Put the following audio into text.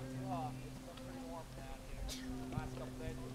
It's been pretty warm down here. Last couple days.